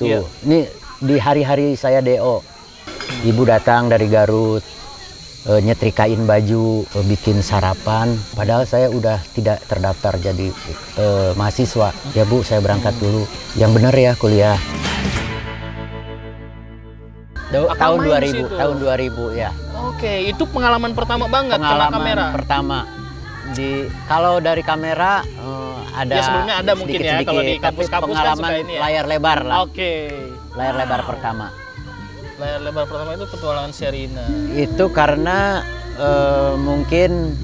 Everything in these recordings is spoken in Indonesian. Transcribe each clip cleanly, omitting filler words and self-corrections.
itu. Iya. Ini di hari-hari saya DO. Ibu datang dari Garut, nyetrikain baju, bikin sarapan. Padahal saya udah tidak terdaftar jadi mahasiswa. Ya Bu, saya berangkat dulu. Yang bener ya kuliah. Tahun 2000 ya. Oke, itu pengalaman pertama banget kena kamera. Pengalaman pertama. Kalau dari kamera ada. Ya sebelumnya ada mungkin ya, kalau di kampus-kampus kan pengalaman suka ini ya. layar lebar lah. Oke. Layar lebar pertama. Layar lebar pertama itu petualangan Sherina. Itu karena mungkin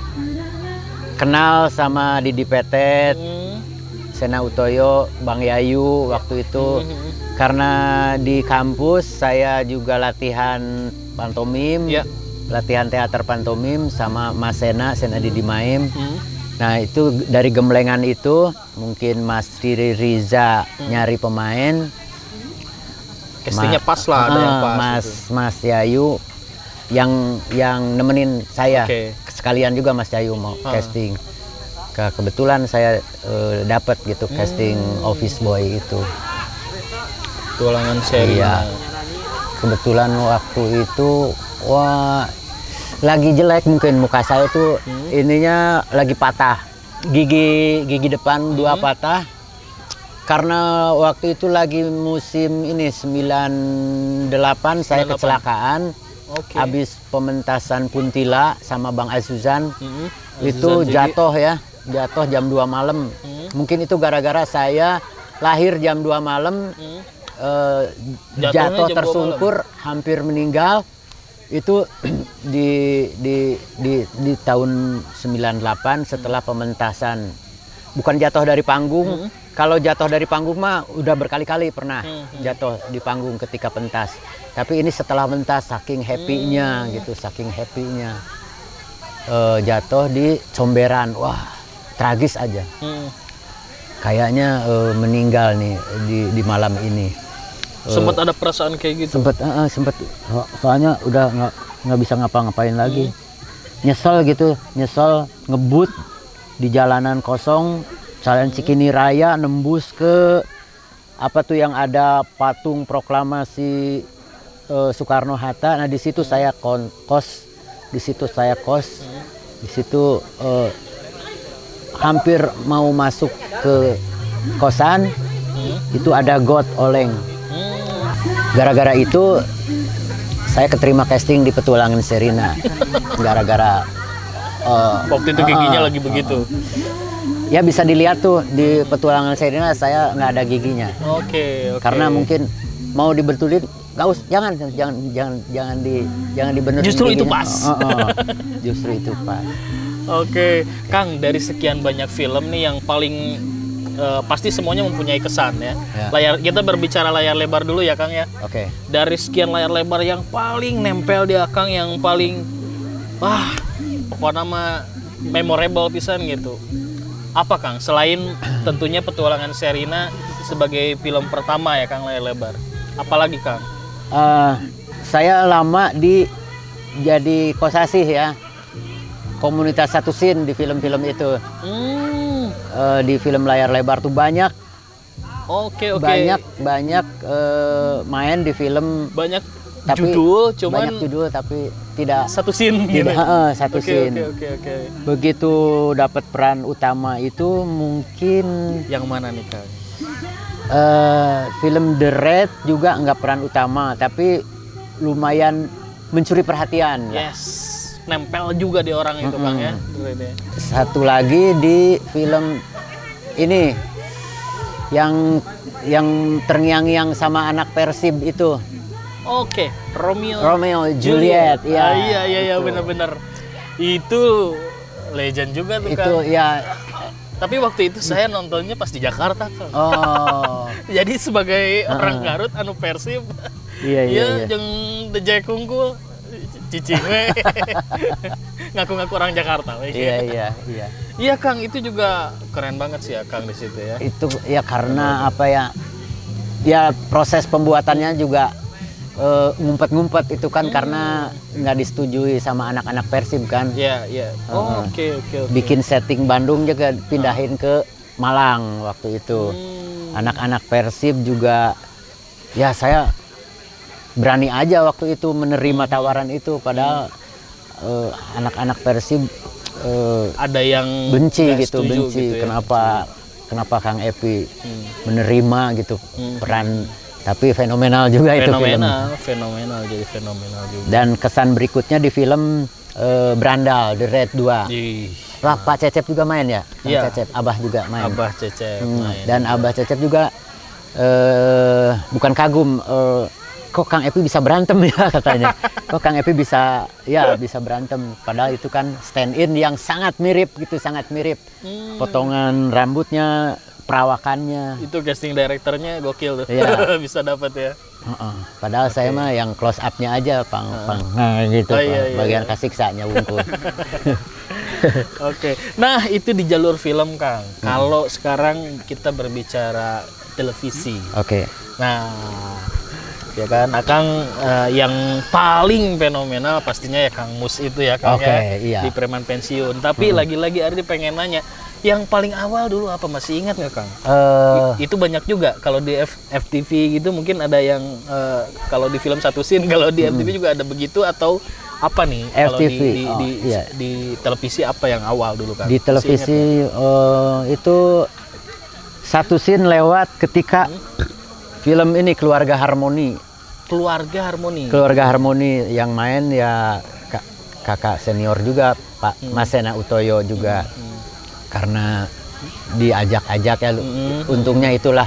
kenal sama Didi Petet, Sena Utoyo, Bang Yayu waktu itu. Karena di kampus saya juga latihan pantomim, latihan teater pantomim sama Mas Sena Didi Maim. Nah itu dari gemblengan itu mungkin Mas Riri Riza nyari pemain. Castingnya pas lah, ada yang pas. Mas Yayu yang nemenin saya. Sekalian juga Mas Yayu mau casting. Kebetulan saya dapat gitu casting office boy itu. Petualangan Sherina. Iya. Kebetulan waktu itu wah lagi jelek mungkin muka saya tuh ininya lagi patah. Gigi depan 2 patah. Karena waktu itu lagi musim ini 98 saya kecelakaan. Habis pementasan Puntila sama Bang Azuzan. Itu jatuh ya. Jatuh jam 2 malam. Mungkin itu gara-gara saya lahir jam 2 malam. Jatuh tersungkur hampir meninggal itu di tahun 98 setelah pementasan. Bukan jatuh dari panggung. Kalau jatuh dari panggung mah udah berkali-kali pernah jatuh di panggung ketika pentas. Tapi ini setelah pentas saking happy-nya gitu, saking happy-nya jatuh di Comberan. Wah, tragis aja. Kayaknya meninggal nih di malam ini. Sempat ada perasaan kayak gitu? Sempet. Soalnya udah nggak bisa ngapa-ngapain lagi. Nyesel gitu, ngebut di jalanan kosong, Jalan Cikini Raya nembus ke apa tuh yang ada patung proklamasi Soekarno Hatta. Nah di situ saya kos, di situ hampir mau masuk ke kosan, itu ada got oleng. Gara-gara itu saya keterima casting di Petualangan Sherina. Gara-gara waktu itu giginya lagi begitu. Ya bisa dilihat tuh di Petualangan Sherina saya nggak ada giginya. Oke. Karena mungkin mau dibetulin, jangan dibenerin. Justru giginya. itu pas. Justru itu pas. Oke, Kang, dari sekian banyak film nih yang paling pasti semuanya mempunyai kesan ya. Kita berbicara layar lebar dulu ya Kang ya. Oke. Dari sekian layar lebar yang paling nempel di Kang, yang paling pokoknya nama memorable pisan gitu. Apa Kang? Selain tentunya Petualangan Sherina sebagai film pertama ya Kang layar lebar. Apalagi Kang? Saya lama jadi kosasih ya. Komunitas satu scene di film-film itu. Di film layar lebar tuh banyak. Banyak main di film. Banyak judul, cuman banyak judul tapi tidak satu scene gitu. Satu scene. Oke. Begitu dapat peran utama itu mungkin yang mana nih Kang? Film The Red juga nggak peran utama tapi lumayan mencuri perhatian. Yes. Nempel juga di orang itu Kang ya. Satu lagi di film ini yang terngiang-ngiang sama anak Persib itu. Oke, Romeo Juliet. Iya benar-benar. Itu legend juga tuh Kang. Itu ya. Tapi waktu itu saya nontonnya pas di Jakarta Kang. Jadi sebagai orang Garut anu Persib. Iya. Jeung The Jekungku cicing ngaku-ngaku orang Jakarta. Iya. Iya Kang, itu juga keren banget sih ya Kang di situ ya. Itu ya karena apa ya? Ya proses pembuatannya juga ngumpet-ngumpet itu kan karena nggak disetujui sama anak-anak Persib kan. Iya. Oke. Bikin setting Bandung juga pindahin ke Malang waktu itu. Anak-anak Persib juga ya saya berani aja waktu itu menerima tawaran itu, padahal anak-anak Persib Ada yang benci nggak gitu, setuju benci gitu ya. kenapa Kang Epi menerima gitu peran, tapi fenomenal juga itu film. Fenomenal, jadi fenomenal juga. Dan kesan berikutnya di film Brandal, The Red 2. Ih, Wah, Pak Cecep juga main ya? Kang Iya. Cecep, Abah juga main. Abah Cecep main. Dan Abah Cecep juga bukan kagum, kok Kang Epi bisa berantem ya katanya. Kok Kang Epi bisa berantem. Padahal itu kan stand in yang sangat mirip gitu, sangat mirip. Potongan rambutnya, perawakannya. Itu casting direkturnya gokil tuh. Iya. Bisa dapat ya. Padahal saya mah yang close up-nya aja, pang nah, gitu. Oh, iya, Bagian iya. kasiksanya wungkul. Oke. Nah, itu di jalur film, Kang. Kalau sekarang kita berbicara televisi. Oke. Nah, ya kan, Akang yang paling fenomenal pastinya ya Kang Mus itu ya, Kang Oke, ya, iya. di Preman Pensiun. Tapi lagi-lagi Ardi pengen nanya, yang paling awal dulu apa, masih ingat nggak, Kang? Itu banyak juga kalau di FTV gitu, mungkin ada yang kalau di film satu scene, kalau di FTV juga ada begitu, atau apa nih kalau FTV, iya. di televisi apa yang awal dulu, Kang? Di Masih televisi itu satu scene lewat ketika film ini Keluarga Harmoni. ingat? Keluarga Harmoni. Keluarga Harmoni yang main ya kakak senior juga, Pak Masena Utoyo juga. Karena diajak-ajak ya, untungnya itulah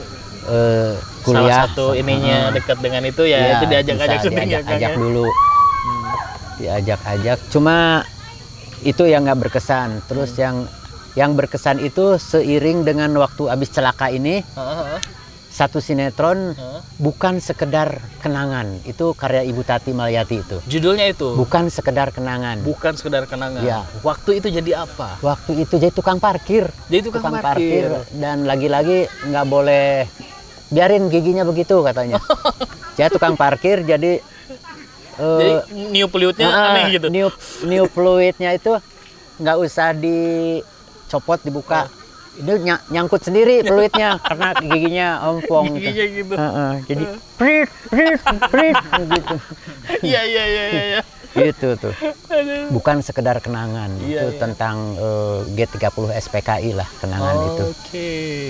kuliah. Salah satu ininya dekat dengan itu ya, Iya, itu diajak-ajak bisa syuting ya, Kang diajak-ajak ya? dulu. Diajak-ajak, cuma itu yang nggak berkesan. Terus yang berkesan itu seiring dengan waktu habis celaka ini, satu sinetron bukan sekedar kenangan. Itu karya Ibu Tati Malyati itu. Judulnya itu Bukan sekedar kenangan. bukan sekedar kenangan. Iya. Waktu itu jadi apa? Waktu itu jadi tukang parkir. Jadi tukang parkir. Dan lagi-lagi nggak boleh biarin giginya begitu katanya. Jadi tukang parkir, jadi Jadi niup peluitnya aneh gitu. Niup fluidnya itu nggak usah dicopot, dibuka. Itu nyangkut sendiri fluidnya karena giginya ompong. Giginya gitu. Jadi prit gitu. Iya iya. Gitu tuh. Bukan sekedar kenangan. Iya, Itu iya. tentang G30 SPKI lah kenangan itu. Oke.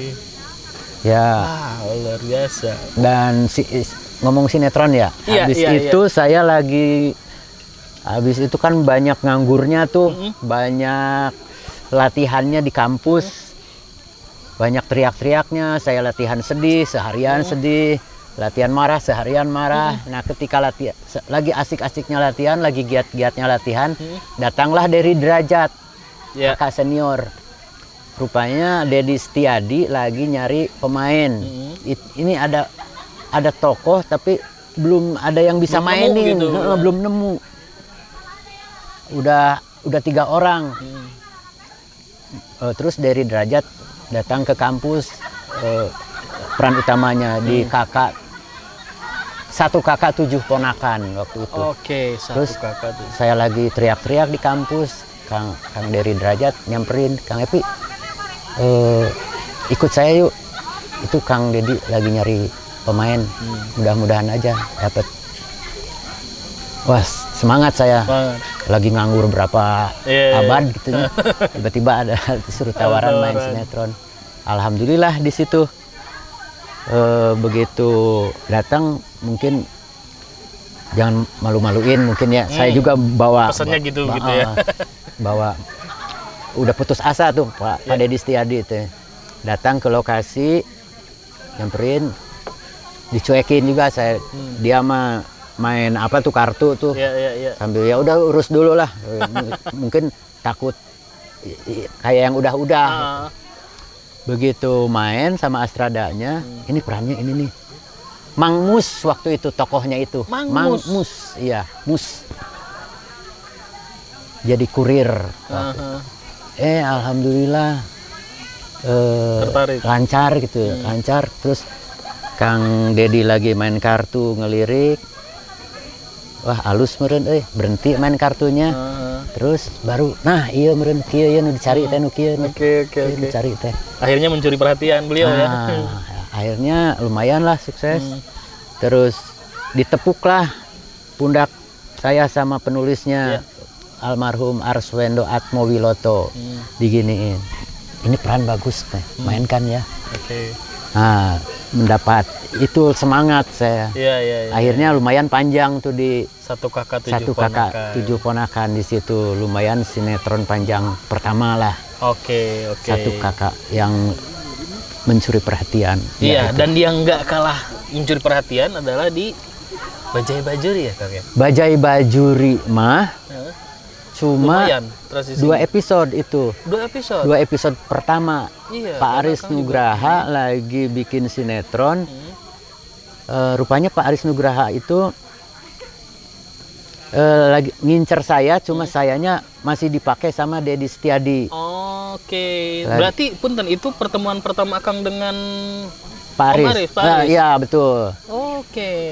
Ya. Luar biasa. Dan ngomong sinetron ya. Iya, Habis iya, itu saya lagi habis itu kan banyak nganggurnya tuh, banyak latihannya di kampus. Banyak teriak-teriaknya, saya latihan sedih, seharian sedih, latihan marah, seharian marah. Nah, ketika latihan, lagi asik-asiknya latihan, lagi giat-giatnya latihan, datanglah dari Derajat, Ya. kakak senior. Rupanya Dedi Setiadi lagi nyari pemain. Ini ada tokoh tapi belum ada yang bisa Belum nemu mainin, gitu. belum nemu. Udah 3 orang. Terus dari Derajat datang ke kampus, peran utamanya di satu kakak 7 ponakan waktu itu. Oke, satu Terus kakak tuh. saya lagi teriak-teriak di kampus, Kang Dery Derajat nyamperin, Kang Epi, ikut saya yuk. Itu Kang Dedi lagi nyari pemain, mudah-mudahan aja dapat. Wah, semangat saya. Banget. Lagi nganggur berapa Iya. abad gitu ya. Tiba-tiba ada disuruh tawaran main sinetron. Alhamdulillah di situ. Begitu datang mungkin jangan malu-maluin mungkin ya. Saya juga bawa Pesannya gitu ya. Bawa udah putus asa tuh Pak Dedi Setiadi itu. Datang ke lokasi, nyamperin, dicuekin juga saya. Dia mah main apa tuh kartu tuh. Iya. Sambil ya udah urus dulu lah. Mungkin takut kayak yang udah-udah. Begitu main sama Astradanya, ini perannya ini nih. Mang Mus waktu itu tokohnya itu. Mang Mus, iya, Mus. Jadi kurir. Alhamdulillah Tertarik. lancar gitu, lancar. Terus Kang Dedi lagi main kartu ngelirik. Wah, halus meureun berhenti main kartunya. Terus baru nah iya meureun kieu ya nu dicari teh nu kieu. Oke. Dicari teh. Akhirnya mencuri perhatian beliau ya. Akhirnya lumayan lah sukses. Terus ditepuklah pundak saya sama penulisnya, almarhum Arswendo Atmowiloto. Diginiin, ini peran bagus teh, mainkan ya. Oke. Nah, mendapat itu semangat saya. Iya. Akhirnya lumayan panjang tuh di Satu kakak tujuh ponakan di situ, lumayan sinetron panjang pertama lah. Oke. Satu kakak yang mencuri perhatian. Iya, dan yang nggak kalah mencuri perhatian adalah di Bajai Bajuri ya Kang ya. Bajai Bajuri mah cuma lumayan, transisi. 2 episode itu. 2 episode. 2 episode pertama. Iya, Pak Aris Nugraha lagi bikin sinetron. Rupanya Pak Aris Nugraha itu lagi ngincer saya, cuma sayanya masih dipakai sama Dedi Setiadi. Oke. Berarti punten itu pertemuan pertama Kang dengan Pak Aris. Om Aris, Pak Aris. Iya, betul. Oke.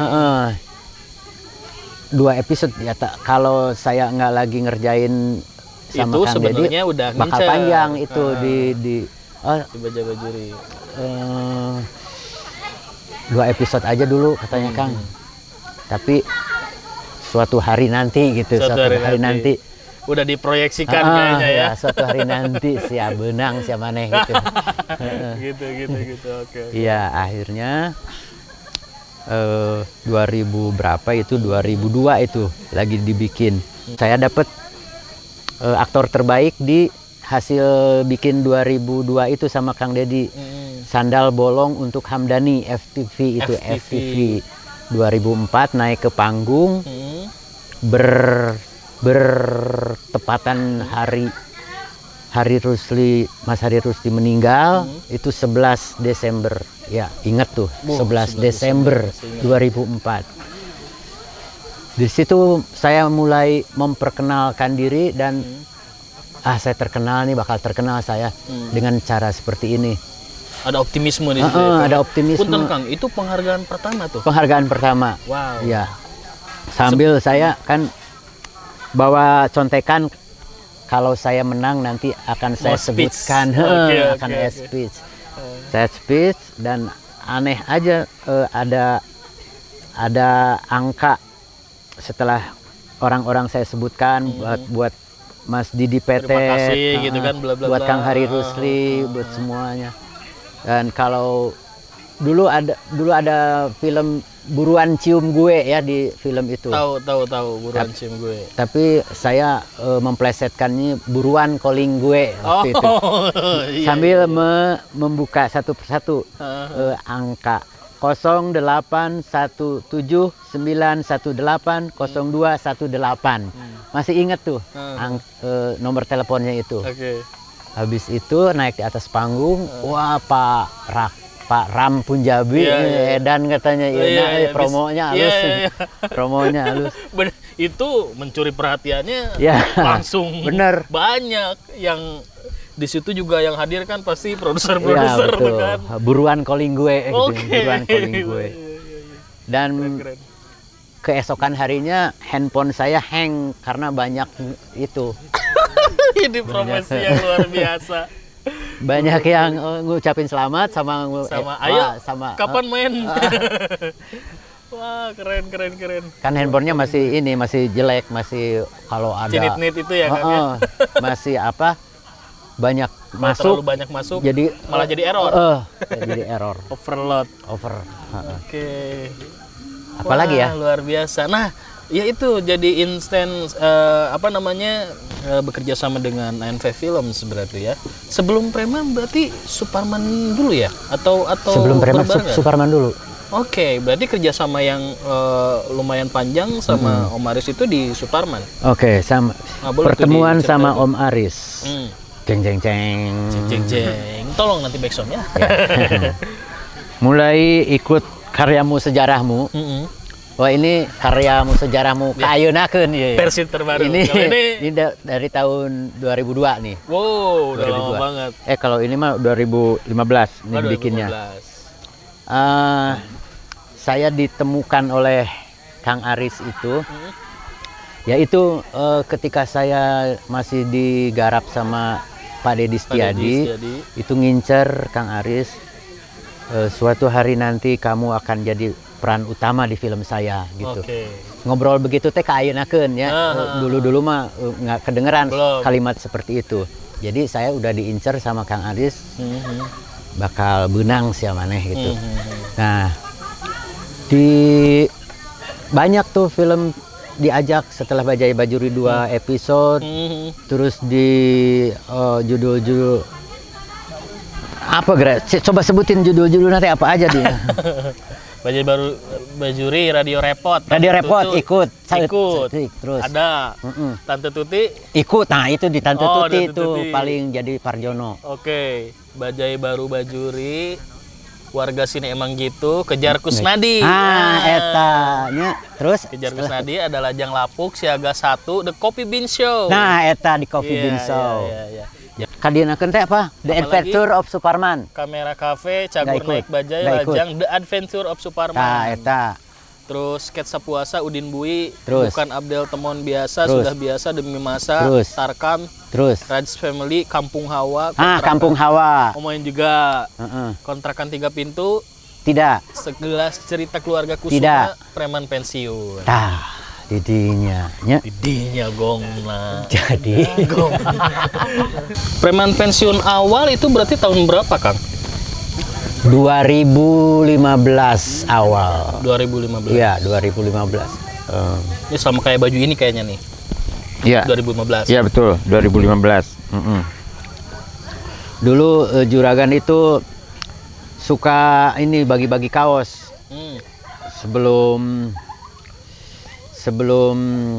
2 episode ya, kalau saya nggak lagi ngerjain sama itu Kang sebenarnya Dedi, udah bakal ngincer. panjang itu di Di Bajai Bajuri. 2 episode aja dulu katanya Kang. Tapi suatu hari nanti gitu, suatu hari nanti. Udah diproyeksikan kayaknya ya. Suatu hari nanti siap benang siap maneh gitu. gitu. Oke. Iya, akhirnya 2000 berapa itu, 2002 itu lagi dibikin. Saya dapat aktor terbaik di hasil bikin 2002 itu sama Kang Dedi. Sandal bolong untuk Hamdani, FTV itu, FTV. 2004 naik ke panggung, bertepatan Mas Hari Rusli meninggal, itu 11 Desember. Ya, ingat tuh, 11 Desember 2004. Di situ saya mulai memperkenalkan diri dan saya terkenal nih, bakal terkenal saya dengan cara seperti ini. Ada optimisme di situ. Ada optimisme. Punten Kang, itu penghargaan pertama tuh. Penghargaan pertama. Wow. Ya. Sambil saya kan bawa contekan, kalau saya menang nanti akan saya sebutkan, akan speech. Saya speech dan aneh aja, ada angka setelah orang-orang saya sebutkan, buat Mas Didi Petet, terima kasih gitu kan, bla bla buat bla. Kang Hari Rusli, buat semuanya. Dan kalau dulu ada film Buruan Cium Gue ya, di film itu. Tahu Buruan Cium Gue. Tapi saya memplesetkannya Buruan Calling Gue waktu itu. Iya, Sambil membuka satu persatu angka 08179180218. Masih ingat tuh nomor teleponnya itu. Habis itu naik di atas panggung, wah Pak Ram Punjabi, Edan katanya, promonya halus, promonya halus. Itu mencuri perhatiannya langsung. Bener. Banyak yang di situ juga yang hadir kan pasti produser-produser kan. Buruan Calling Gue, Buruan Calling Gue. Dan keesokan harinya handphone saya hang karena banyak itu. Ini promosi yang luar biasa. Banyak yang ngucapin selamat sama ayo kapan main. Wah, keren. Kan handphonenya masih jelek, masih kalau ada cinit-nit itu ya kan. Masih banyak terlalu banyak masuk jadi malah jadi error. Jadi error. Over. Oke. Apalagi ya? Luar biasa. Nah, ya itu jadi instan bekerja sama dengan ANV Films berarti ya. Sebelum Preman berarti Suparman dulu ya, atau sebelum Preman Suparman dulu. Oke, berarti kerjasama yang lumayan panjang sama Om Aris itu di Suparman. Oke, sama pertemuan sama Om Aris. Jeng. Tolong nanti backsound ya. Mulai ikut Karyamu Sejarahmu. Wah, ini Karyamu Sejarahmu kaayeunakeun ya. Versi terbaru. Ini dari tahun 2002 nih. Wow, udah lama banget. Kalau ini mah 2015 nih bikinnya. Saya ditemukan oleh Kang Aris itu, yaitu ketika saya masih digarap sama Pak Dedi Setiadi, itu ngincer Kang Aris, suatu hari nanti kamu akan jadi peran utama di film saya gitu. Oke. Ngobrol begitu teh kaayeunakeun ya. Dulu-dulu mah nggak kedengeran Belum. kalimat seperti itu. Jadi saya udah diincer sama Kang Aris bakal benang sia maneh gitu. Nah, di banyak tuh film diajak setelah Bajai Bajuri 2 episode, terus di judul-judul apa coba sebutin judul-judul nanti apa aja dia. Bajai baru Bajuri, Radio Repot. Radio Repot Tutu, ikut. terus ada Tante Tuti ikut. Nah, itu di Tante Tuti Tante itu Tuti. paling jadi Parjono. Oke, Bajai baru Bajuri, Warga Sini Emang Gitu, Kejar Kusnadi. Eta nya. Terus Kejar Kusnadi ada Lajang Lapuk, Siaga 1, The Coffee Bean Show. nah eta di Coffee Bean Show. Iya. Kadienakeun teh apa? The Adventure of Superman. Kamera Cafe, Cagur Nggak ikut. Naik Bajai, Nggak ikut. Lajang The Adventure of Superman. Nah, eta. Terus Sketsa Puasa, Udin Bui, Terus. Bukan Abdel Temon Biasa, Terus. Sudah Biasa Demi Masa, Terus. Tarkam, Terus Raj Family, Kampung Hawa, Kampung Hawa. Ngomongin juga Heeh. Kontrakan 3 Pintu, Tidak. Segelas Cerita Keluarga Kusuma, Tidak. Preman Pensiun. Tah, didinya nya. Didinya gongna. Jadi Preman Pensiun awal itu berarti tahun berapa, Kang? 2015 awal. 2015. Iya, 2015. Ini sama kayak baju ini kayaknya nih. Iya. 2015. Iya betul, 2015. Dulu Juragan itu suka ini bagi-bagi kaos sebelum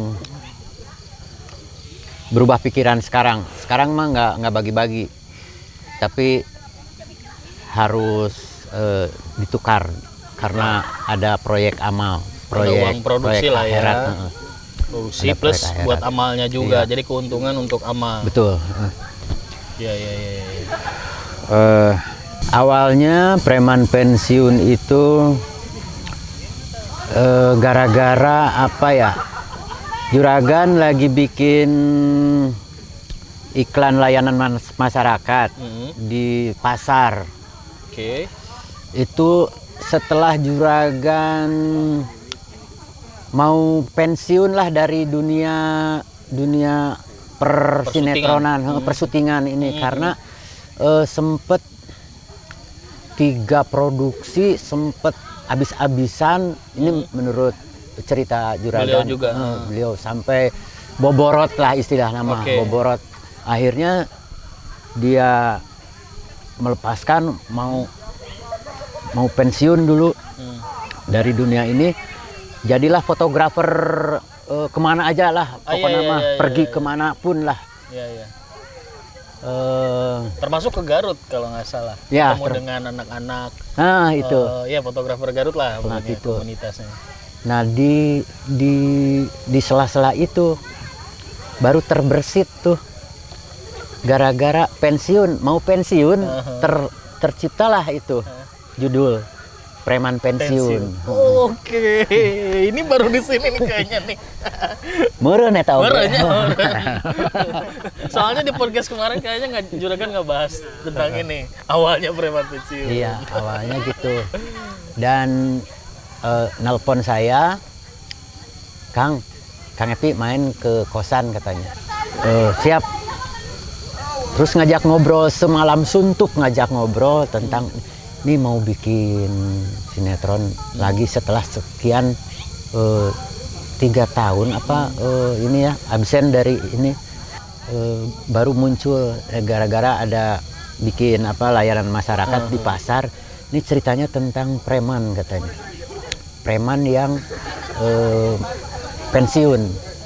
berubah pikiran sekarang. Sekarang mah nggak bagi-bagi, tapi harus ditukar karena ada proyek amal, Ada uang produksi proyek lah ya. akhirat. Produksi Ada plus proyek buat akhirat. amalnya juga. Iya. Jadi keuntungan untuk amal. Betul. Iya. Awalnya Preman Pensiun itu gara-gara apa ya? Juragan lagi bikin iklan layanan masyarakat di pasar. Oke. Itu setelah Juragan mau pensiun lah dari dunia persinetronan, persyutingan ini karena sempet 3 produksi sempet habis-habisan. Ini menurut cerita Juragan. Beliau juga. Beliau sampai boborot lah istilah nama. Oke. Boborot. Akhirnya dia melepaskan mau pensiun dulu dari dunia ini. Jadilah fotografer kemana aja lah. Pokoknya mah pergi kemanapun lah. Iya. Termasuk ke Garut kalau nggak salah. Ya, Ketemu dengan anak-anak. Nah itu. Ya fotografer Garut lah Nah, pokoknya gitu. komunitasnya. Nah di sela-sela itu baru terbersit tuh gara-gara mau pensiun terciptalah itu judul Preman Pensiun. Oke, ini baru di sini nih kayaknya nih. Meureun eta oge. Soalnya di podcast kemarin kayaknya Juragan nggak bahas tentang ini. Awalnya Preman Pensiun. Iya, awalnya gitu. Dan nelpon saya, Kang Epi main ke kosan katanya. Siap. Terus ngajak ngobrol semalam suntuk, ngajak ngobrol tentang ini mau bikin sinetron lagi setelah sekian 3 tahun ini ya absen dari ini, baru muncul gara-gara ada bikin layanan masyarakat di pasar. Ini ceritanya tentang preman katanya, preman yang pensiun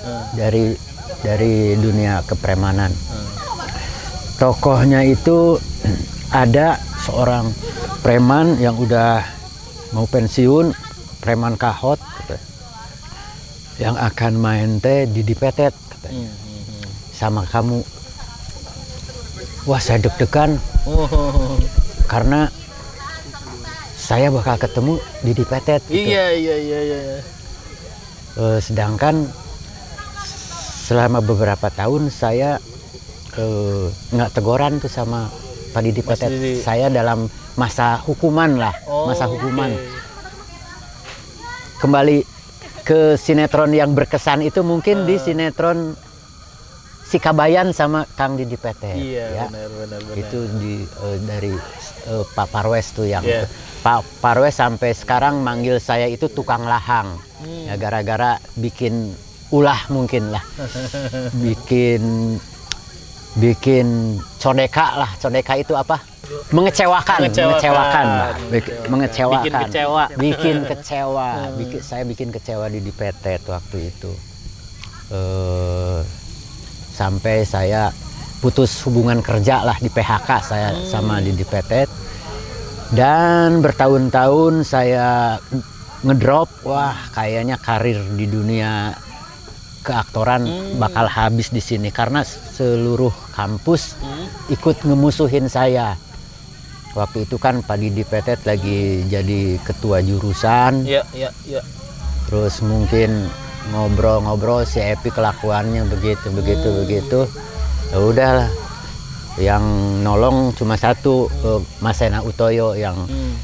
dari dunia kepremanan. Tokohnya itu ada seorang preman yang udah mau pensiun, preman kahot gitu, yang akan main teh di Petet katanya, sama kamu. Wah, saya deg-degan karena saya bakal ketemu di Petet gitu. Iya. Sedangkan selama beberapa tahun saya nggak teguran tuh sama Pak Didi Petet. Saya dalam masa hukuman lah, masa hukuman. kembali ke sinetron yang berkesan itu mungkin di sinetron Si Kabayan sama Kang Didi Petet. Iya, ya. benar. Itu dari Pak Parwes tuh yang Pak Parwes sampai sekarang manggil saya itu tukang lahang. Ya gara-gara bikin ulah mungkin lah. bikin codeka lah. Codeka itu apa? Mengecewakan. Bikin kecewa. Saya bikin kecewa Didi Petet waktu itu. Sampai saya putus hubungan kerja lah, di PHK saya sama Didi Petet. Dan bertahun-tahun saya ngedrop, wah kayaknya karir di dunia keaktoran bakal habis di sini karena seluruh kampus ikut ngemusuhin saya. Waktu itu kan Pak Didi Petet lagi jadi ketua jurusan. Iya. Terus mungkin ngobrol-ngobrol si Epi kelakuannya begitu. Ya udahlah. Yang nolong cuma satu, Mas Sena Utoyo yang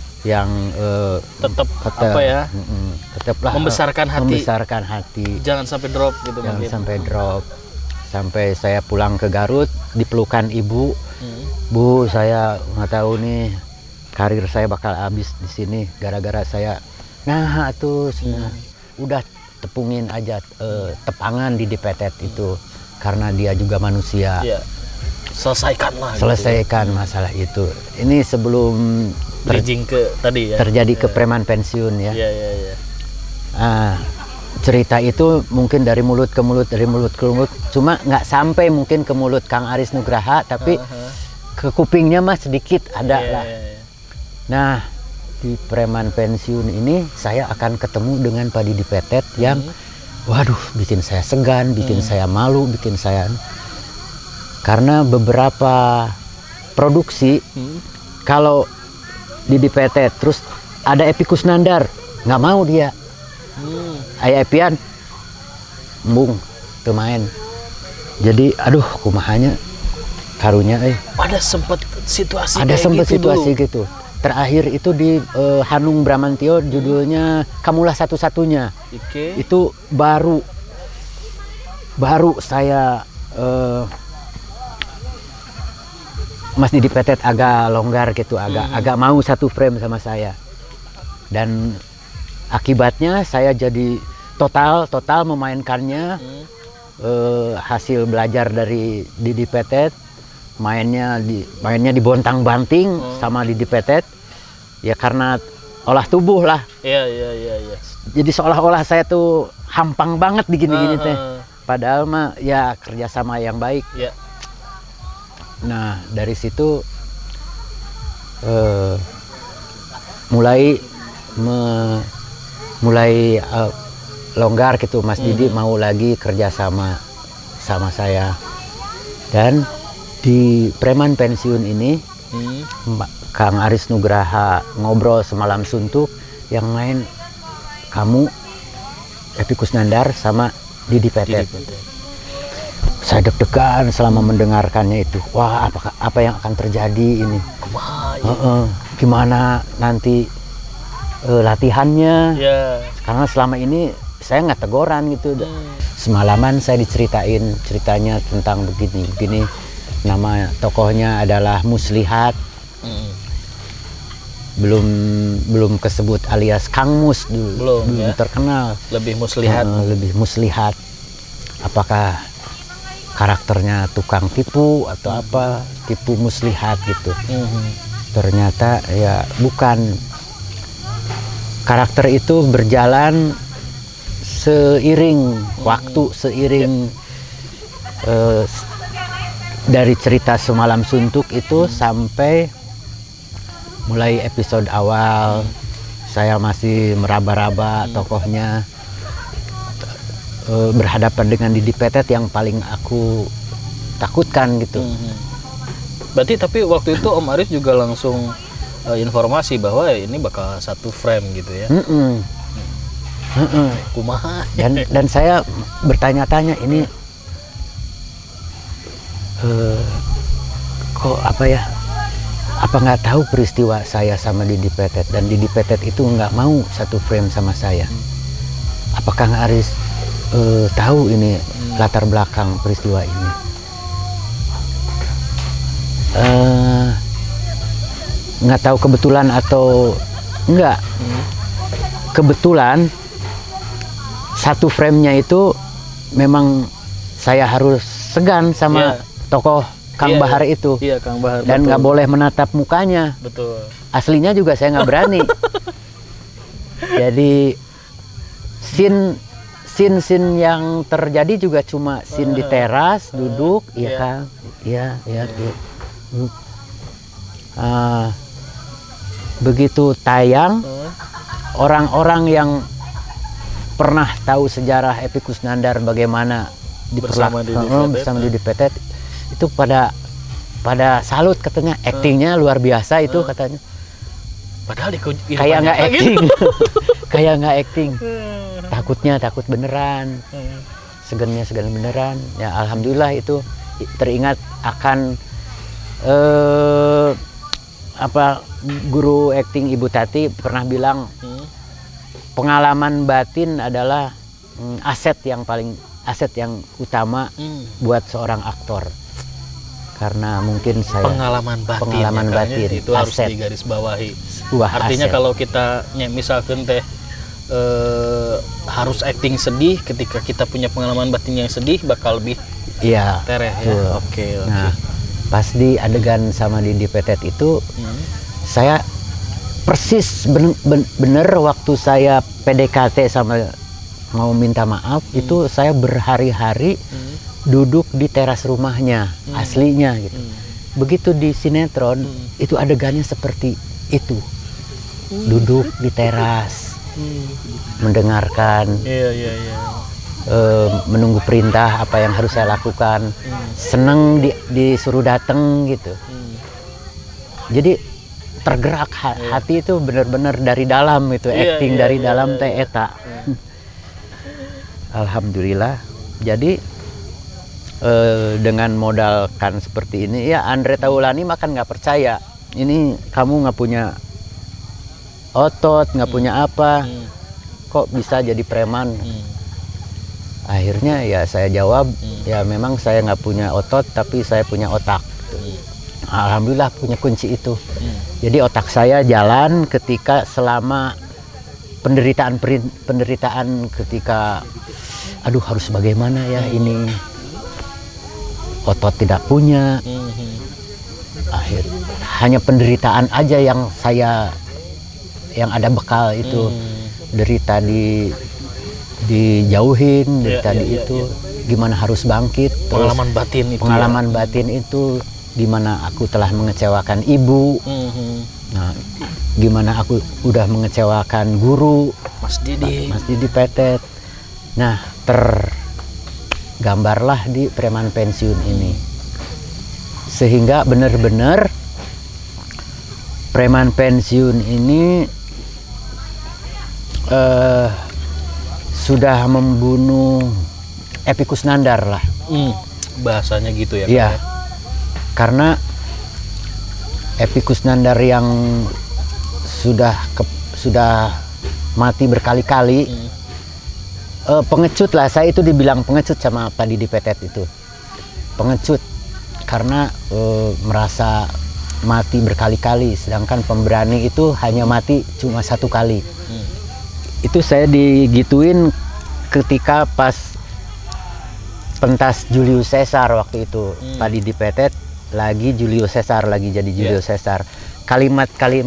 tetap membesarkan hati. Jangan sampai drop gitu. Sampai saya pulang ke Garut, dipelukan ibu. Bu, saya nggak tahu nih karir saya bakal habis di sini gara-gara saya. Nah, udah tepungin aja tepangan Didi Petet itu karena dia juga manusia. Iya. Selesaikan masalah itu. Ini sebelum terjadi ke preman pensiun ya. Iya. Cerita itu mungkin dari mulut ke mulut, cuma nggak sampai mungkin ke mulut Kang Aris Nugraha, tapi ke kupingnya mah sedikit ada lah. Nah, di preman pensiun ini saya akan ketemu dengan Pak Didi Petet yang waduh bikin saya segan, bikin saya malu, karena beberapa produksi kalau Didi Petet terus ada Epi Kusnandar nggak mau dia. Aya Epian embung teu main. Jadi aduh kumahanya karunya ada sempat situasi gitu. Terakhir itu di Hanung Bramantio judulnya Kamulah Satu-Satunya. Itu baru saya Mas Didi Petet agak longgar gitu, agak mau satu frame sama saya. Dan akibatnya saya jadi total memainkannya. Hasil belajar dari Didi Petet, mainnya dibontang-banting sama Didi Petet. Ya karena olah tubuh lah. Iya. Jadi seolah-olah saya tuh hampang banget digini-gini teh. Padahal mah ya kerjasama yang baik. Iya. Nah dari situ mulai longgar gitu, Mas Didi mau lagi kerjasama sama saya. Dan di preman pensiun ini Kang Aris Nugraha ngobrol semalam suntuk, yang main kamu, Epi Kusnandar sama Didi Petet. Saya deg-degan selama mendengarkannya itu. Wah, apa yang akan terjadi ini? Gimana nanti latihannya? Karena selama ini saya nggak teguran gitu. Semalaman saya diceritain ceritanya tentang begini. Nama tokohnya adalah Muslihat. Belum kesebut alias Kang Mus dulu. Belum terkenal. Lebih Muslihat. Apakah karakternya tukang tipu atau apa? Tipu Muslihat gitu. Ternyata ya bukan. Karakter itu berjalan seiring waktu, dari cerita Semalam Suntuk itu sampai mulai episode awal saya masih meraba-raba tokohnya, berhadapan dengan Didi Petet yang paling aku takutkan gitu. Berarti tapi waktu itu Om Aris juga langsung informasi bahwa ini bakal satu frame gitu ya. Kumaha. Dan saya bertanya-tanya ini kok apa ya? Apa nggak tahu peristiwa saya sama Didi Petet, dan Didi Petet itu nggak mau satu frame sama saya. Apa Kang Aris tahu ini latar belakang peristiwa ini? Nggak tahu kebetulan atau enggak. Kebetulan satu frame-nya itu memang saya harus segan sama tokoh Kang Bahar itu. Iya, Kang Bahar. Dan nggak boleh menatap mukanya. Betul. Aslinya juga saya nggak berani. Jadi scene yang terjadi juga cuma scene di teras, duduk, iya Kang, iya. Begitu tayang, orang-orang yang pernah tahu sejarah Epicus Nandar bagaimana bersama Didi Petet itu pada salut katanya, aktingnya luar biasa itu katanya. Padahal kayak nggak acting, kayak nggak acting. Takut beneran, segennya beneran. Ya alhamdulillah itu teringat akan guru acting Ibu Tati pernah bilang pengalaman batin adalah aset yang utama buat seorang aktor. Karena mungkin saya pengalaman batin itu harus digarisbawahi. Artinya aset. Kalau kita misalkan teh harus acting sedih, ketika kita punya pengalaman batin yang sedih bakal lebih tereh ya. Oke. Nah, pas di adegan sama Didi Petet itu saya persis bener waktu saya PDKT sama mau minta maaf itu saya berhari-hari duduk di teras rumahnya aslinya gitu. Begitu di sinetron itu adegannya seperti itu, duduk di teras mendengarkan, menunggu perintah apa yang harus saya lakukan, seneng disuruh datang gitu. Jadi tergerak hati itu benar-benar dari dalam itu, acting dari dalam teh eta. Alhamdulillah. Jadi dengan modalkan seperti ini ya Andre Taulani makan nggak percaya ini kamu nggak punya otot, nggak punya apa, kok bisa jadi preman. Akhirnya ya saya jawab ya memang saya nggak punya otot tapi saya punya otak. Alhamdulillah punya kunci itu. Jadi otak saya jalan ketika selama penderitaan ketika aduh harus bagaimana ya ini, otot tidak punya, hanya penderitaan aja yang ada bekal itu, derita dijauhin, derita itu, gimana harus bangkit, pengalaman batin itu, batin itu, gimana aku telah mengecewakan ibu, nah gimana aku udah mengecewakan guru, Mas Didi Petet, nah gambarlah di preman pensiun ini, sehingga benar-benar preman pensiun ini sudah membunuh Epicus Nandar lah, bahasanya gitu ya. Iya, karena Epicus Nandar yang sudah mati berkali-kali. Pengecut lah, saya itu dibilang pengecut sama Pak Didi Petet itu, pengecut karena merasa mati berkali-kali, sedangkan pemberani itu hanya mati cuma satu kali. Itu saya digituin ketika pas pentas Julius Caesar waktu itu. Pak Didi Petet lagi Julius Caesar, lagi jadi Julius Caesar. Kalimat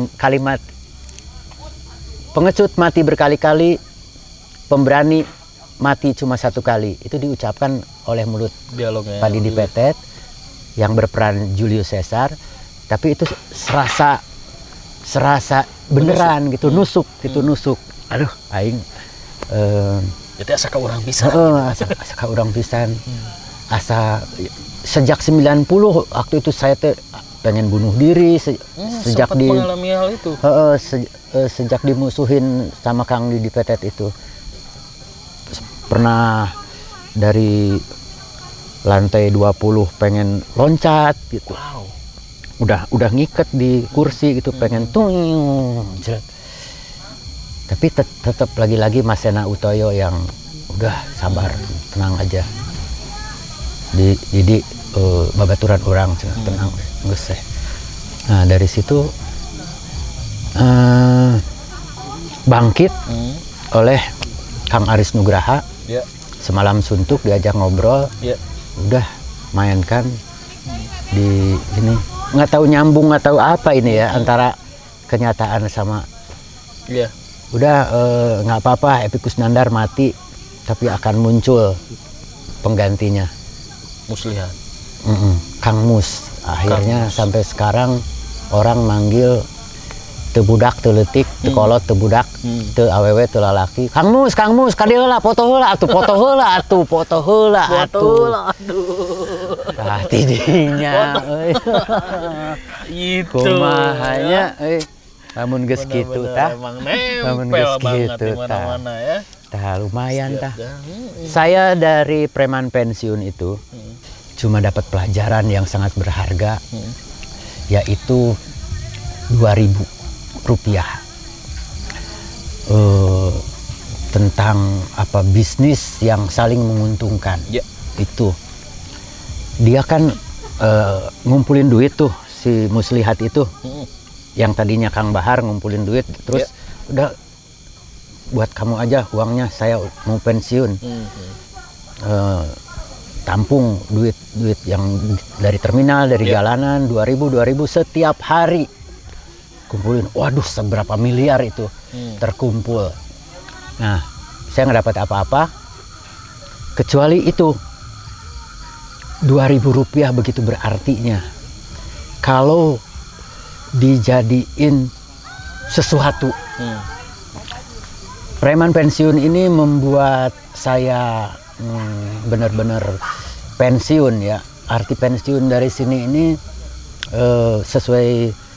pengecut mati berkali-kali, pemberani mati cuma satu kali, itu diucapkan oleh mulut dialognya Pak Didi Petet yang berperan Julius Caesar, tapi itu serasa beneran gitu, nusuk gitu, nusuk. Aduh, aing jadi asa ka urang pisan. Asa ka urang pisan. Asa sejak 90 waktu itu saya pengen bunuh diri sejak mengalami hal itu. Sejak dimusuhin sama Kang Didi Petet itu. Pernah dari lantai 20 pengen loncat gitu. Wow. Udah ngiket di kursi gitu, pengen Tapi tetap lagi-lagi Mas Sena Utoyo yang udah sabar, tenang aja. Jadi babaturan orang tenang, geus. Nah dari situ bangkit oleh Kang Aris Nugraha. Semalam suntuk diajak ngobrol, udah mainkan di ini, nggak tahu nyambung nggak tahu apa ini ya antara kenyataan sama udah nggak apa-apa, Epy Kusnandar mati tapi akan muncul penggantinya, Muslihat. Kang Mus. Akhirnya sampai sekarang orang manggil teu budak teu leutik teu kolot teu budak teu awewe teu lalaki, Kang Mus kadi heula foto heula atuh foto heula atuh tah tidinya euy Itu kumahanya euy lamun geus kitu tah emang lamun nempel geus banget kitu di mana-mana ya. tah lumayan tah. Saya dari preman pensiun itu cuma dapat pelajaran yang sangat berharga, yaitu 2.000 rupiah tentang apa bisnis yang saling menguntungkan. Itu dia kan ngumpulin duit tuh si Muslihat itu, yang tadinya Kang Bahar ngumpulin duit terus udah buat kamu aja uangnya, saya mau pensiun. Tampung duit yang dari terminal, dari jalanan 2.000 setiap hari kumpulin. Waduh, seberapa miliar itu terkumpul. Nah, saya nggak dapat apa-apa kecuali itu 2.000 rupiah begitu berartinya kalau dijadiin sesuatu. Preman pensiun ini membuat saya benar-benar pensiun ya. Arti pensiun dari sini ini sesuai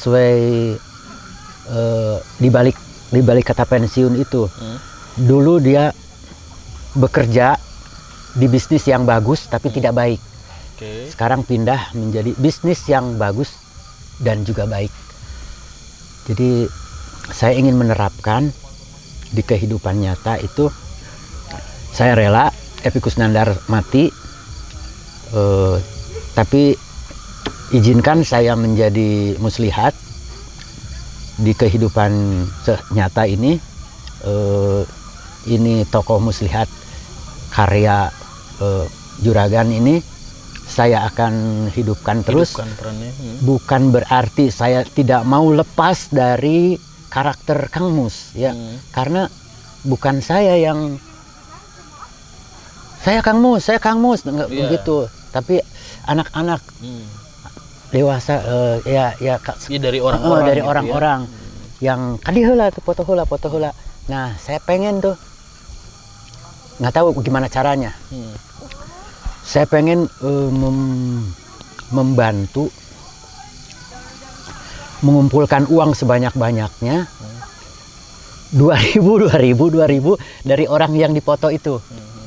dibalik kata pensiun itu. Dulu dia bekerja di bisnis yang bagus tapi tidak baik. Sekarang pindah menjadi bisnis yang bagus dan juga baik. Jadi saya ingin menerapkan di kehidupan nyata itu, saya rela Epy Kusnandar mati, tapi izinkan saya menjadi muslihat di kehidupan nyata ini. Ini tokoh muslihat karya Juragan ini saya akan hidupkan terus. Bukan berarti saya tidak mau lepas dari karakter Kang Mus ya, karena bukan saya yang saya Kang Mus nggak begitu, tapi anak-anak dewasa ya dari orang-orang dari orang-orang yang kadi heula tuh foto heula. Nah, saya pengen tuh, nggak tahu gimana caranya. Saya pengen membantu mengumpulkan uang sebanyak-banyaknya, 2.000 dari orang yang dipoto itu.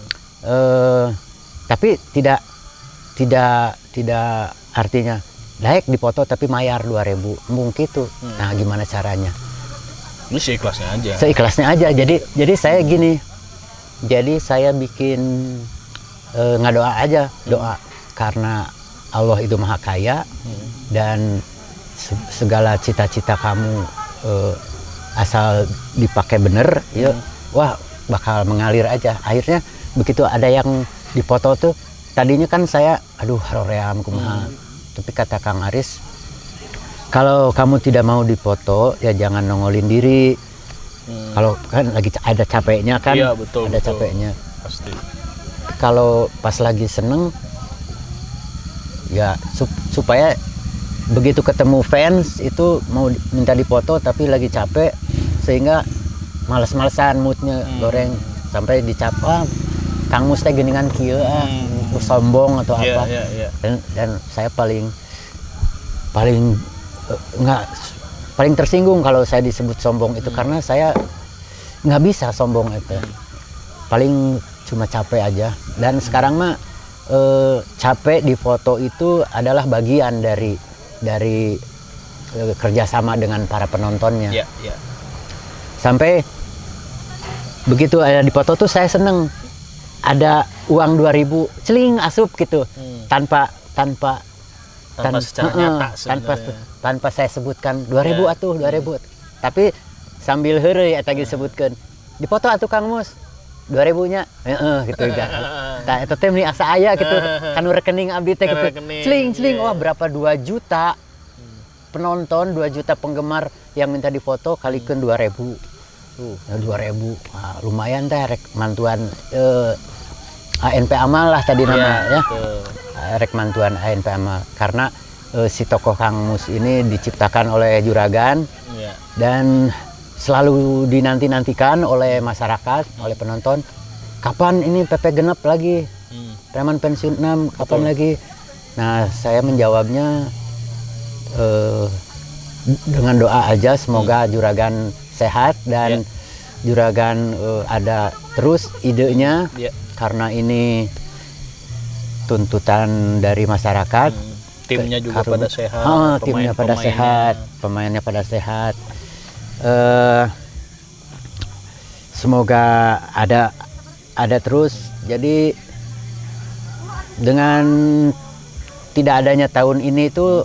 Tapi tidak artinya naik dipoto tapi mayar 2.000 mungkin itu. Nah, gimana caranya? Ini seikhlasnya aja. Seikhlasnya aja. Jadi saya gini. Jadi saya bikin ngadoa aja, doa karena Allah itu Maha Kaya dan segala cita-cita kamu asal dipakai bener, ya wah bakal mengalir aja. Akhirnya begitu ada yang dipoto tuh, tadinya kan saya aduh haroream kumaha. Tapi kata Kang Aris, kalau kamu tidak mau dipoto ya jangan nongolin diri. Kalau kan lagi ada capeknya kan, iya, betul, ada betul. capeknya. Pasti. Kalau pas lagi seneng ya supaya begitu ketemu fans itu mau minta dipoto tapi lagi capek sehingga males-malesan moodnya goreng sampai dicap Kang Mus teh geuningan kieu sombong atau apa. Dan saya paling tersinggung kalau saya disebut sombong itu karena saya nggak bisa sombong itu. Paling cuma capek aja. Dan sekarang mah capek di foto itu adalah bagian dari kerjasama dengan para penontonnya. Sampai begitu ada di foto tuh saya seneng. Ada uang 2.000, celing asup gitu. Tanpa secara nyata tanpa saya sebutkan 2.000 atuh 2.000. Tapi sambil heureuy eta ge disebutkeun. Di foto atuh Kang Mus. 2.000-nya. Gitu kan. Tah eta teh meni asa aya gitu. Kan rekening abdi teh gitu. Celing. Wah, berapa 2 juta penonton, 2 juta penggemar yang minta difoto kalikeun 2.000. 2.000. Wah, lumayan teh rek mantuan ANP Amal lah tadi namanya ya. Rek mantuan ANP Amal karena si tokoh Kang Mus ini diciptakan oleh juragan dan selalu dinanti-nantikan oleh masyarakat, oleh penonton. Kapan ini PP genep lagi? Preman pensiun 6 kapan lagi? Nah, saya menjawabnya dengan doa aja semoga juragan sehat dan juragan ada terus idenya. Karena ini tuntutan dari masyarakat, timnya juga pada sehat, timnya pada sehat, pemainnya pada sehat. Semoga ada terus. Jadi dengan tidak adanya tahun ini itu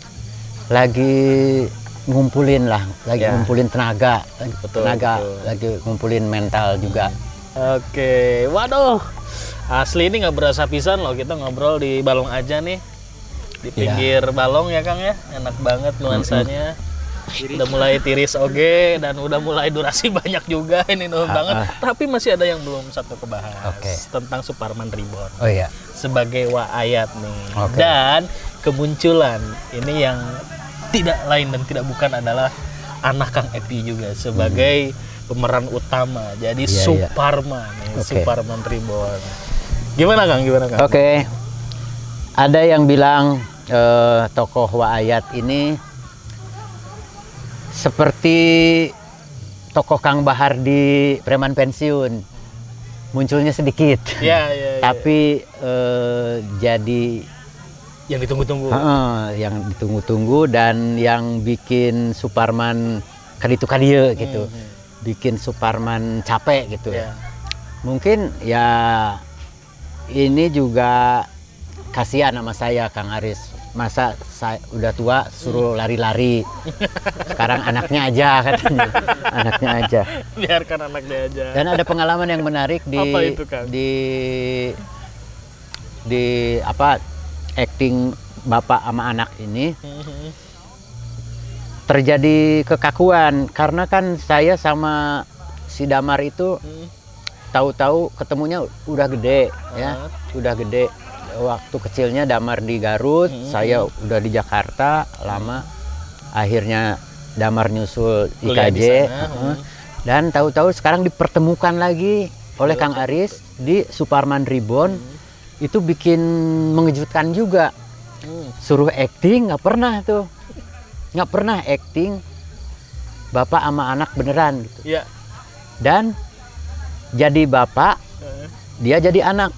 lagi ngumpulin tenaga, lagi ngumpulin mental juga. Oke, waduh, asli ini nggak berasa pisan loh, kita ngobrol di Balong aja nih, di pinggir Balong ya Kang ya, enak banget nuansanya, udah mulai tiris oge dan udah mulai durasi banyak juga ini banget, tapi masih ada yang belum satu kebahas tentang Suparman Reborn. Oh iya. Sebagai Waayat nih, dan kemunculan ini yang tidak lain dan tidak bukan adalah anak Kang Epi juga sebagai pemeran utama, jadi Suparman, Suparman Reborn. Gimana Kang? Oke. Ada yang bilang tokoh Waayat ini seperti tokoh Kang Bahar di Preman Pensiun, munculnya sedikit. Tapi jadi yang ditunggu-tunggu. Yang ditunggu-tunggu dan yang bikin Suparman kaditu-kadieu gitu. Bikin Suparman capek gitu. Mungkin ya ini juga kasihan sama saya Kang Aris. Masa saya udah tua suruh lari-lari. Sekarang anaknya aja katanya. Anaknya aja. Biarkan anaknya aja. Dan ada pengalaman yang menarik di apa itu, Kang? di acting bapak sama anak ini. Terjadi kekakuan karena kan saya sama si Damar itu tahu-tahu ketemunya udah gede ya, udah gede. Waktu kecilnya Damar di Garut, saya udah di Jakarta lama. Akhirnya Damar nyusul IKJ dan tahu-tahu sekarang dipertemukan lagi oleh Kang Aris di Suparman Reborn. Itu bikin mengejutkan juga. Suruh acting nggak pernah tuh. Nggak pernah acting bapak sama anak beneran gitu. Dan jadi bapak, dia jadi anak.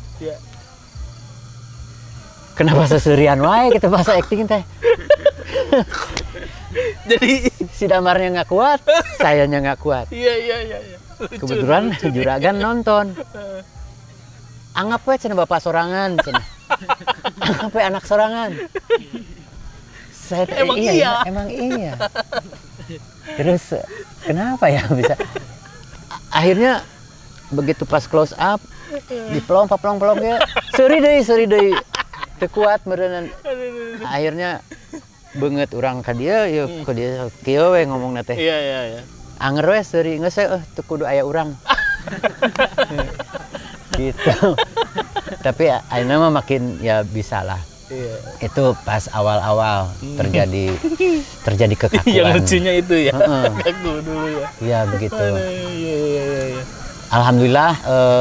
Kenapa seserian wae gitu bahasa acting teh? Jadi si Damarnya nggak kuat, sayanya nggak kuat. Iya. Kebetulan juragan nonton. Anggap we cenah bapak sorangan, cenah. Anggap we anak sorangan. Saya emang iya. Terus kenapa ya bisa? Akhirnya begitu pas close up, dipelong ya. Sorry deh. Tekuat merenan. Akhirnya banget orang ka dia, yuk ke dia kieu we ngomongna teh. Iya. Anger we sorry geus teu kudu aya urang. Gitu. Tapi ayeuna mah makin ya bisalah. Itu pas awal-awal terjadi kekakuan. Yang lucunya itu ya, kaku dulu ya. Iya begitu. Iya. Alhamdulillah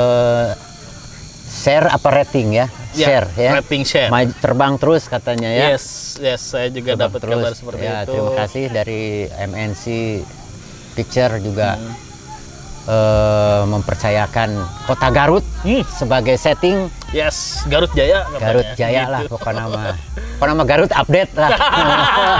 share apa rating ya? Share ya. Rating share. Terbang terus katanya ya. Yes, saya juga dapat kabar seperti itu. Terima kasih dari MNC Picture juga mempercayakan kota Garut sebagai setting. Yes, Garut Jaya. Garut Jaya gitu. Lah pokoknya mah. Pokoknya mah Garut update lah.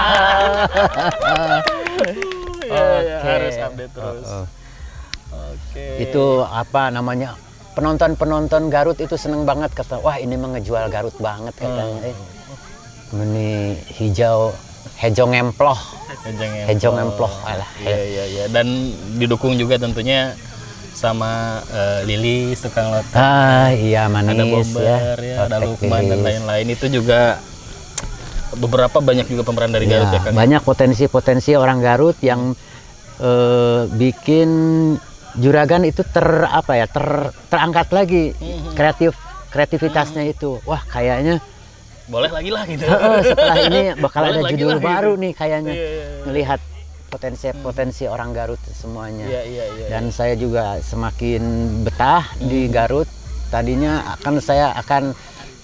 Iya, harus update terus. Itu apa namanya, penonton Garut itu seneng banget, kata wah ini mah ngejual Garut banget katanya. Ini hejo ngemploh. Hejo ngemploh alah. Iya. Dan didukung juga tentunya sama Lilis tukang lotek. Iya, manis ada Bomber ya, ada Lukman dan lain-lain. Itu juga beberapa banyak juga pemeran dari Garut ya Kang. Banyak potensi orang Garut yang bikin Juragan itu terangkat lagi kreativitasnya itu. Wah, kayaknya boleh lagi lah gitu. Setelah ini bakal Boleh ada judul baru gitu. nih kayaknya. Iya. Melihat potensi orang Garut semuanya. Iya. Dan saya juga semakin betah di Garut. Tadinya saya akan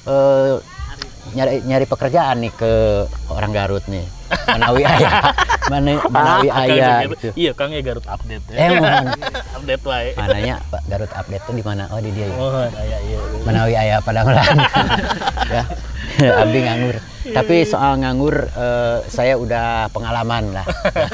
nyari pekerjaan nih ke orang Garut nih. Manawi ayah gitu. Iya, Kang ya Garut update. Update wae. Mananya Pak Garut update tuh di mana? Oh, di dia ya. Oh, iya. Manawi ayah Padangulan. Ya. Abi nganggur. Tapi soal nganggur saya udah pengalaman lah.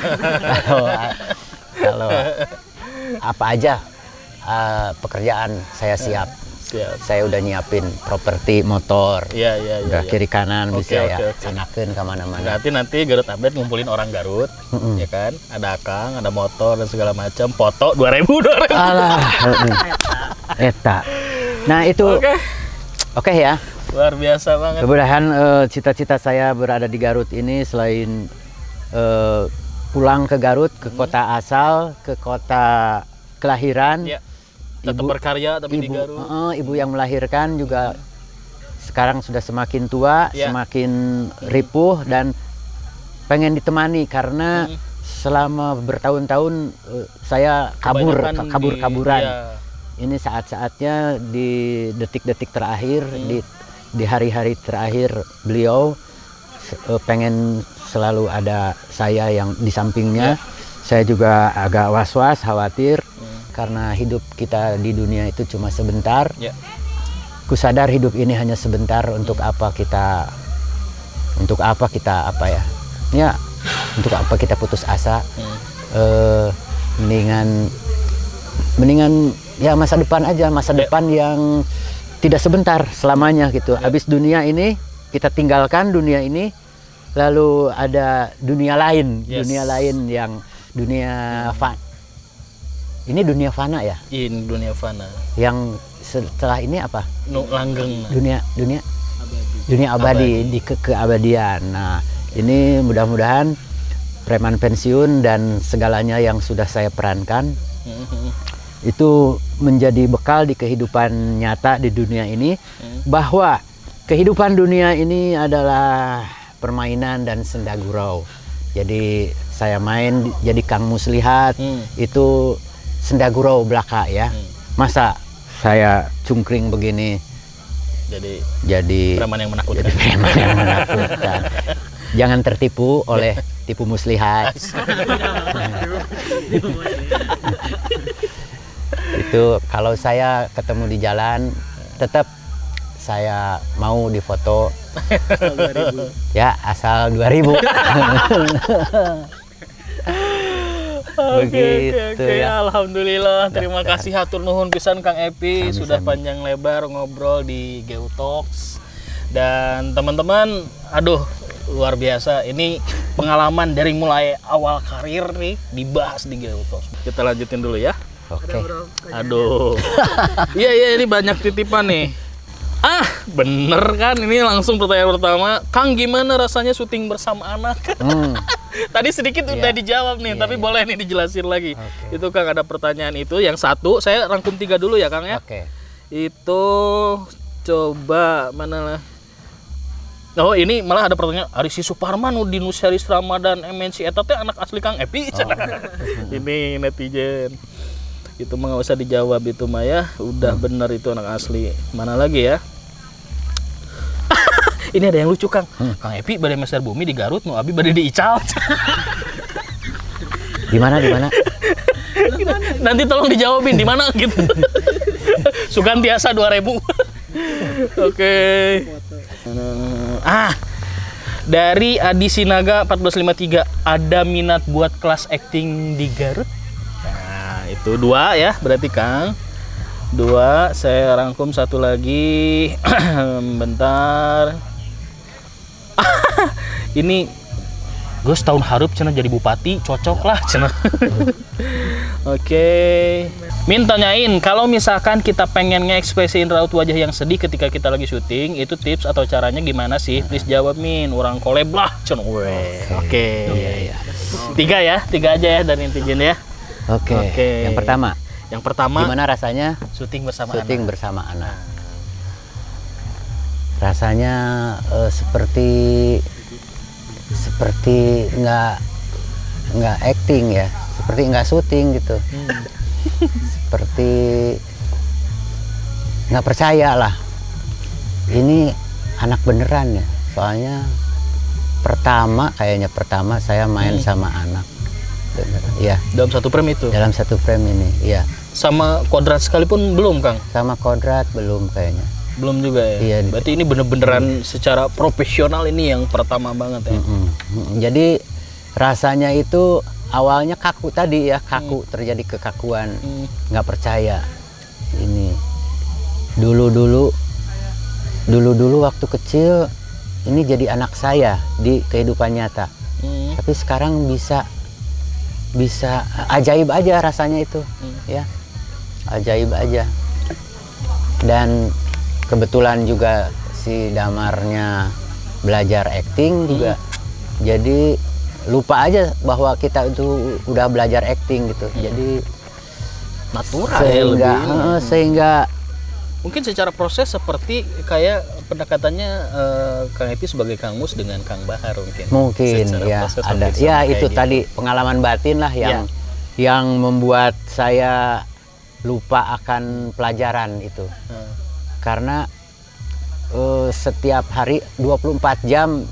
Kalau apa aja pekerjaan saya siap. Saya udah nyiapin properti motor. Iya. Udah kiri kanan bisa Oke. sanakeun kemana-mana. Berarti nanti Garut update ngumpulin orang Garut, ya kan? Ada Akang, ada motor dan segala macam. Foto 2.000. Alah. Eta. Nah itu. Oke ya. Luar biasa banget. Kemudian cita-cita saya berada di Garut ini selain pulang ke Garut, ke kota asal, ke kota kelahiran. Ya. Tetap berkarya tapi di Garut. Ibu yang melahirkan juga sekarang sudah semakin tua, semakin ripuh dan pengen ditemani karena selama bertahun-tahun saya kabur-kaburan. Ini saat-saatnya di detik-detik terakhir, di hari-hari terakhir beliau pengen selalu ada saya yang di sampingnya. Saya juga agak was-was, khawatir karena hidup kita di dunia itu cuma sebentar. Ku sadar hidup ini hanya sebentar. Untuk apa kita untuk apa kita putus asa? Mendingan ya masa depan aja, masa depan yang tidak sebentar selamanya gitu. Habis dunia ini kita tinggalkan dunia ini, lalu ada dunia lain, yang ini dunia fana ya? Ini dunia fana. Yang setelah ini apa? Langgeng. Dunia abadi. Di keabadian. Nah, ini mudah-mudahan preman pensiun dan segalanya yang sudah saya perankan itu menjadi bekal di kehidupan nyata di dunia ini, bahwa kehidupan dunia ini adalah permainan dan senda gurau. Jadi saya main jadi Kang Muslihat itu senda gurau belaka ya. Masa saya cungkring begini jadi preman yang menakutkan. Jangan tertipu oleh tipu muslihat. Itu kalau saya ketemu di jalan tetap saya mau difoto. Ya asal 2.000. Oke. Ya. Alhamdulillah. Terima kasih hatur nuhun pisan Kang Epi sudah panjang lebar ngobrol di Geotalks. Dan teman-teman, aduh luar biasa. Ini pengalaman dari mulai awal karir nih dibahas di Geotalks. Kita lanjutin dulu ya. Oke. Aduh. Iya ini banyak titipan nih. Bener kan? Ini langsung pertanyaan pertama. Kang, gimana rasanya syuting bersama anak? Tadi sedikit udah dijawab nih, tapi boleh nih dijelasin lagi. Itu Kang ada pertanyaan itu. Yang satu, saya rangkum 3 dulu ya Kang ya. Itu coba mana lah. Oh ini malah ada pertanyaan. Arisi Suparman di Nusiaris Ramadan MNC eta teh anak asli Kang Epi. Ini netizen. Itu mah nggak usah dijawab itu mah ya. Udah bener itu anak asli. Mana lagi ya? Ini ada yang lucu Kang. Kang Epi badai meser bumi di Garut, mau Abi badai di Ical. Di mana? Nanti tolong dijawabin di mana gitu. Sugantiasa 2.000. Oke. Dari Adi Sinaga 1453, ada minat buat kelas acting di Garut? Nah, itu Tuh 2 ya, berarti Kang. 2, saya rangkum satu lagi. Bentar. Ini gue setahun harup cenah jadi bupati, cocok lah cenah. Oke. Min tanyain, kalau misalkan kita pengen ngekspresiin raut wajah yang sedih ketika kita lagi syuting, itu tips atau caranya gimana sih? Please jawab Min, orang collab lah cenah. Oke. Iya. 3 ya, 3 aja ya dari netizen ya. Oke. Yang pertama, gimana rasanya syuting bersama syuting anak? bersama anak? Rasanya seperti nggak acting ya, seperti nggak syuting gitu. Seperti nggak percaya lah, ini anak beneran ya. Soalnya kayaknya pertama saya main sama anak beneran. Ya, Dalam satu frame itu? dalam satu frame ini, ya. Sama Kodrat sekalipun belum, Kang? Sama Kodrat belum kayaknya. Belum juga ya? Iya. Berarti ini bener-beneran secara profesional ini yang pertama banget ya? Jadi rasanya itu awalnya kaku tadi ya, terjadi kekakuan, nggak percaya. Ini dulu waktu kecil ini jadi anak saya di kehidupan nyata. Tapi sekarang bisa ajaib aja rasanya itu, ya, ajaib aja. Dan kebetulan juga si Damarnya belajar acting juga, jadi lupa aja bahwa kita itu udah belajar acting gitu. Jadi Natural ya lebih. Sehingga Mungkin secara proses seperti kayak pendekatannya Kang Epi sebagai Kang Mus dengan Kang Bahar mungkin. Secara ya proses ada mungkin ya sama itu kayak tadi pengalaman batin lah yang membuat saya lupa akan pelajaran itu. Karena setiap hari 24 jam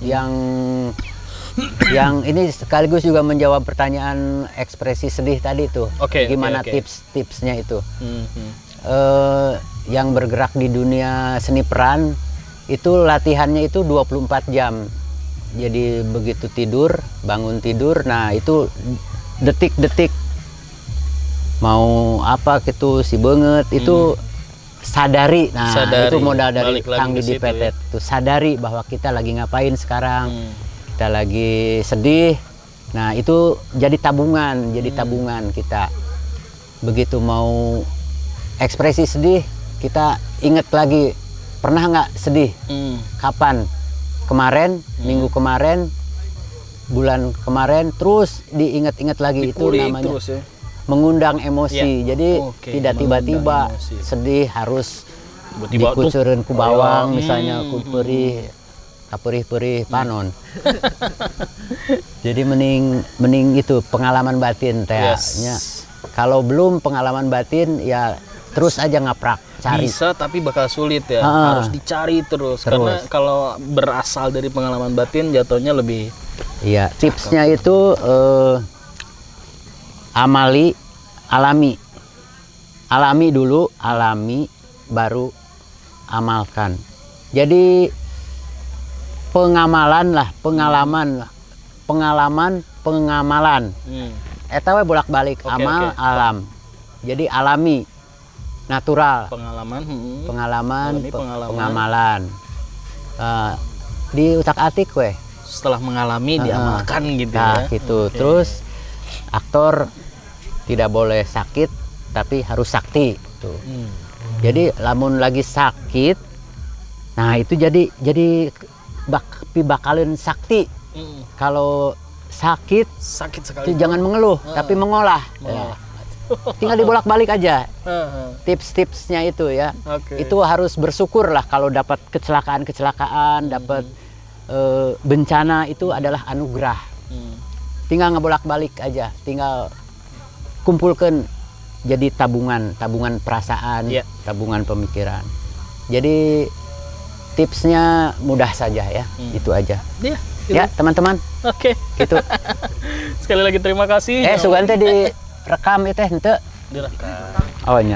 yang ini sekaligus juga menjawab pertanyaan ekspresi sedih tadi tuh. Gimana tips-tipsnya itu? Yang bergerak di dunia seni peran itu latihannya itu 24 jam. Jadi begitu bangun tidur, nah itu detik-detik mau apa gitu si banget itu sadari. Nah, itu modal dari Kang Didi Petet tuh, sadari bahwa kita lagi ngapain sekarang. Kita lagi sedih. Nah, itu jadi tabungan kita. Begitu mau ekspresi sedih, kita inget lagi, pernah nggak sedih? Kapan? Kemarin, minggu kemarin, bulan kemarin, terus diinget-inget lagi. Itu namanya terus, ya? Mengundang emosi. Jadi tidak tiba-tiba sedih harus dikucurin ku bawang, misalnya ku perih panon. Jadi mending itu pengalaman batin teh. Kalau belum pengalaman batin ya terus aja ngaprak cari. Bisa tapi bakal sulit ya. Harus dicari terus. Karena kalau berasal dari pengalaman batin jatuhnya lebih. Iya, tipsnya itu alami dulu, baru amalkan. Jadi pengamalan. Eta we bolak-balik alam. Jadi alami, natural. Pengamalan. Di utak-atik we. Setelah mengalami diamalkan gitu ya. Gitu. Terus aktor tidak boleh sakit tapi harus sakti tuh. Jadi lamun lagi sakit, nah itu jadi bakalin sakti. Kalau sakit sekali jangan mengeluh tapi mengolah. Ya. Tinggal dibolak-balik aja. Tips-tipsnya itu ya. Itu harus bersyukur lah kalau dapat kecelakaan, dapat bencana, itu adalah anugerah. Tinggal ngebolak-balik aja, tinggal kumpulkan jadi tabungan perasaan, tabungan pemikiran. Jadi tipsnya mudah saja ya, itu aja. Ya teman-teman. Gitu. Sekali lagi terima kasih. Sugan teh direkam itu henteu. Direkam. Oh nya.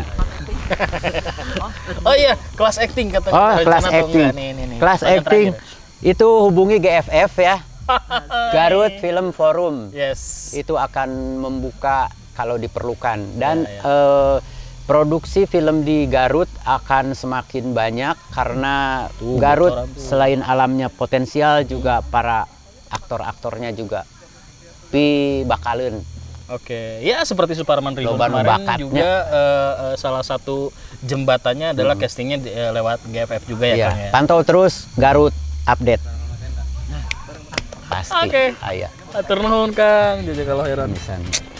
Oh iya, kelas acting katanya. Kelas acting. Kelas acting itu hubungi GFF ya. Garut Film Forum. Yes. Itu akan membuka kalau diperlukan. Dan produksi film di Garut akan semakin banyak karena Garut selain alamnya potensial juga para aktor-aktornya juga pi bakaleun. Oke, ya seperti Suparman Ridwan Loba nu kemarin bakatnya. juga salah satu jembatannya adalah castingnya lewat GFF juga ya Iya, Kang ya. pantau terus Garut update. Pasti. Oke. Aya. Atur nuhun Kang, jazakallahu khairan. Misalnya.